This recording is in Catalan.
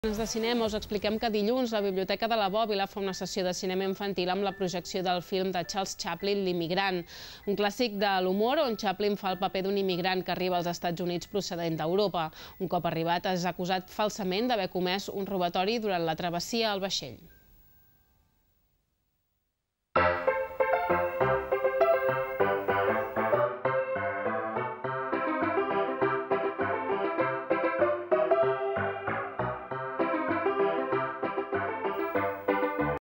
De cinema us expliquem que dilluns la Biblioteca de la Bòbila fa una sessió de cinema infantil amb la projecció del film de Charles Chaplin, L'immigrant, un clàssic de l'humor on Chaplin fa el paper d'un immigrant que arriba als Estats Units procedent d'Europa. Un cop arribat és acusat falsament d'haver comès un robatori durant la travessia al vaixell.